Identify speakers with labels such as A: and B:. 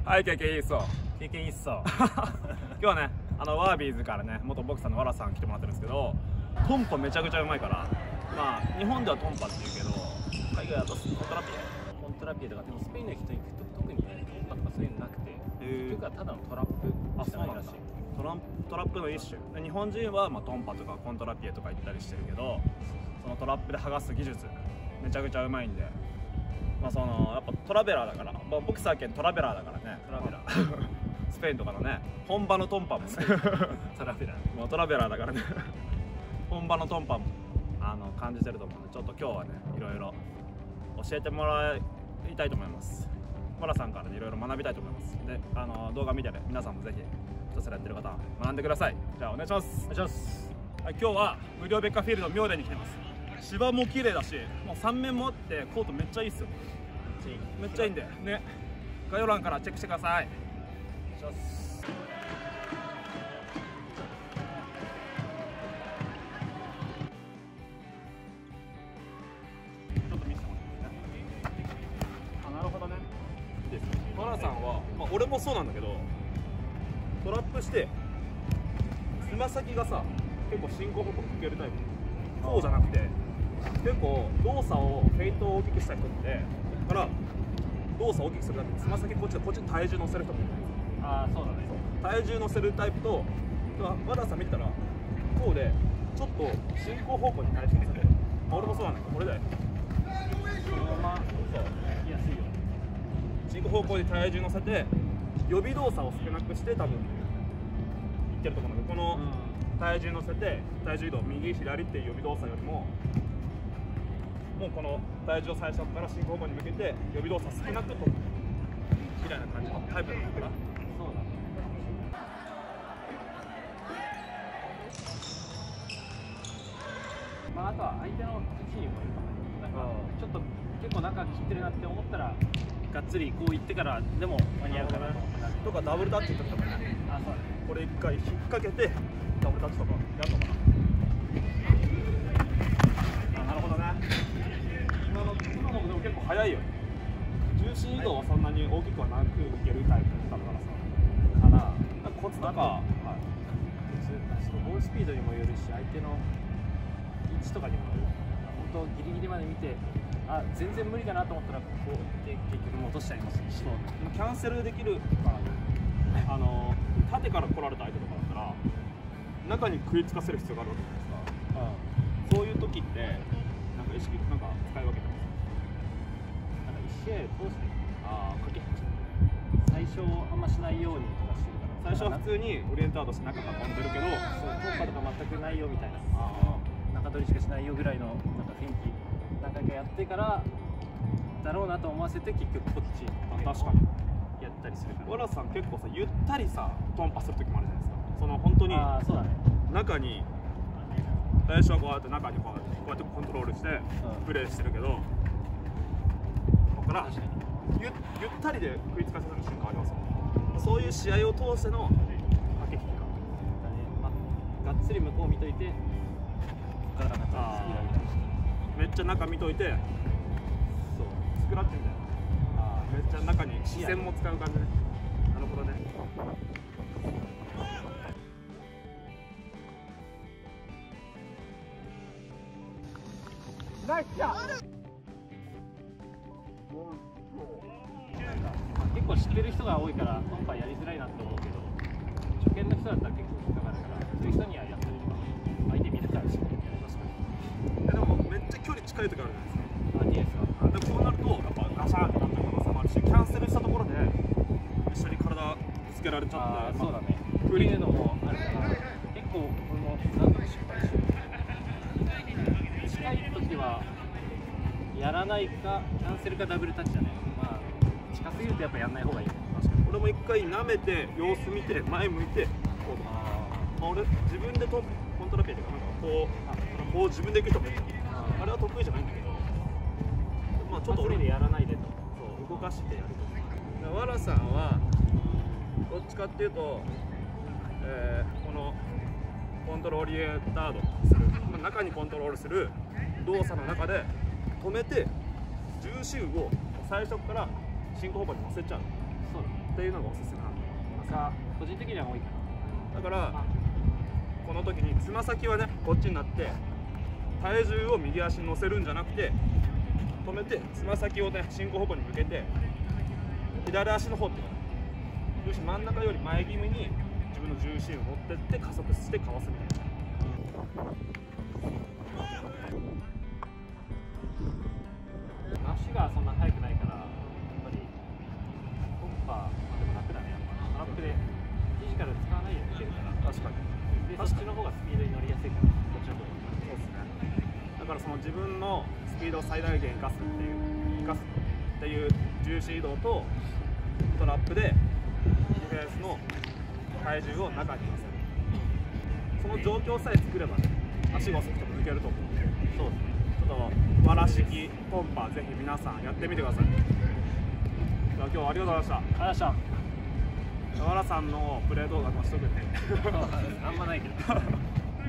A: はい、経験いいっすわ。
B: 経験いいっすわ。
A: 今日はね、ワービーズからね、元ボクサーのワラさん来てもらってるんですけど、トンパめちゃくちゃうまいから、まあ、日本ではトンパって言うけど、海外だとコントラピエ。
B: コントラピエとか、でもスペインの人に行くと特にね、トンパとかそういうのなくて、結局はただのトラップしかないらしい。
A: トラップの一種で、日本人はまあトンパとかコントラピエとか言ったりしてるけど、そのトラップで剥がす技術めちゃくちゃうまいんで、まあそのやっぱトラベラーだから、まあ、ボクサー兼トラベラーだからね。
B: トラベラー
A: スペインとかのね、本場のトンパも
B: トラベラー
A: もうトラベラーだからね本場のトンパも感じてると思うので、ちょっと今日はね、いろいろ教えてもらいたいと思います。マラさんからいろいろ学びたいと思います。で、動画見てね、皆さんもぜひ一つやってる方は学んでください。じゃあお願いします。
B: お願いします。
A: はい、今日は無料ベッカフィールド妙典に来てます。芝も綺麗だし、もう3面もあってコートめっちゃいいっすよ。めっちゃいいんでね、概要欄からチェックしてください。お願いします。ちょっと見せてもらっていいですか。なるほどね。マラさんは、まあ、俺もそうなんだけど、トラップしてつま先がさ、結構進行方向に向けるタイプ。そうじゃなくて、結構動作をフェイントを大きくした人って、ここから動作を大きくするためにつま先こっちに体重乗せる人もいる。
B: ああ、そうだね。
A: 体重乗せるタイプと、和田さん見てたらこうでちょっと進行方向に体重乗せて、俺もそうなんだけど、これで
B: そのままそう行きやすいよ。
A: 進行方向に体重乗せて予備動作を少なくして多分いってると思うんだけど、この体重乗せて体重移動右左っていう予備動作よりも、もうこの体重を最初から進行方向に向けて予備動作少なくとみたいな感じのタイプなんだから。
B: そうだね。まあ、あとは相手の位置にもよるかもね。なんかちょっと結構中切ってるなって思ったらがっつりこう行ってからでも間に合うかなと思ったら、
A: とかダブルタッチの時とかね、
B: あ、そうだね。
A: これ一回引っ掛けてダブルタッチとかやるのかな。あ、なるほどね。今のでも結構速いよね。重心移動はそんなに大きくはなくいけるタイプだからさ。
B: かな。
A: コツとか、
B: はい、ボールスピードにもよるし、相手の位置とかにもよる。本当ギリギリまで見て、あ、全然無理だなと思ったらこうやって結局も落としちゃいますし、
A: キャンセルできるからね。縦から来られた相手とかだったら中に食いつかせる必要があるわけじゃないですか。そういう時ってなんか意識なんか使い分けてます。
B: なんか1試合を通して
A: 駆け引き
B: 最初あんましないようにとかしてるから、
A: 最初は普通にオリエンタードして中運んでるけど、
B: そうトンパとか全くないよみたいな、中取りしかしないよぐらいのなんか雰囲気何回かやってからだろうなと思わせて結局こっち
A: 確かに
B: やったりするから。
A: ワラさん結構さ、ゆったりさトンパする時もあるじゃないですか。その本当に
B: そうだね。
A: 中に最初はこうやって中にこうやってコントロールしてプレーしてるけど、ここからゆったりで食いつかせる瞬間ありますよね。そういう試合を通しての駆け引きか。
B: がっつり向こう見といて、ここからなんかスピード上げたりして。
A: めっちゃ中見といて、そうスクラッチみたいな。めっちゃ中に視線も使う感じね。なるほどね。ナイスショット。
B: 結構知ってる人が多いからトンパやりづらいなって思うけど、初見の人だったら結構引っかかるから、そういう人にはやってるのが相手見るからし。
A: でもめっちゃ距離近い時あるじゃないですか。
B: ディフェンスは
A: でもそうなるとやっぱガシャーってなってる可能性もあるし、キャンセルしたところで一緒に体ぶつけられちゃって、
B: そうだね。っていうのもあるから、結構俺も何度も失敗してる。近い時はやらないかキャンセルかダブルタッチだね。まあ近すぎるとやっぱやんない方がいいね。
A: 確かに俺も一回舐めて様子見て前向いてこう、俺自分でコントラピエとかなんかこう自分で行く人もいる。あれは得意じゃないんだけど、まあちょっと俺
B: でやらないでと、
A: そう動かしてやると。ワラさんはどっちかっていうと、このコントローリエンタードする、中にコントロールする動作の中で止めて重心を最初から進行方向に乗せちゃう。
B: そうだね。
A: っていうのがおすすめなんだよ。
B: 個人的には多いか
A: だからこの時につま先はねこっちになって体重を右足に乗せるんじゃなくて止めてつま先をね進行方向に向けて左足の方っていうか重心真ん中より前気味に自分の重心を持ってって加速してかわすみたいな。
B: 足がそんな速くないからやっぱりコンパでも楽だね。やっぱトラップでフィジカル使わないようにしてるから
A: 確かに。
B: でそっちの方がスピードに乗りやすいからこっちの方が
A: そうですね。だからその自分のスピードを最大限生かすっていう重心移動とトラップでディフェンスの体重を中に乗せる。その状況さえ作ればね、足が遅くても抜けると思う。
B: そうですね。
A: ちょっとわら式コンパぜひ皆さんやってみてください。じゃあ今日はありがとうございました。
B: ありがとうございました。
A: わらさんのプレー動画もしとくんで。
B: あんまないけど。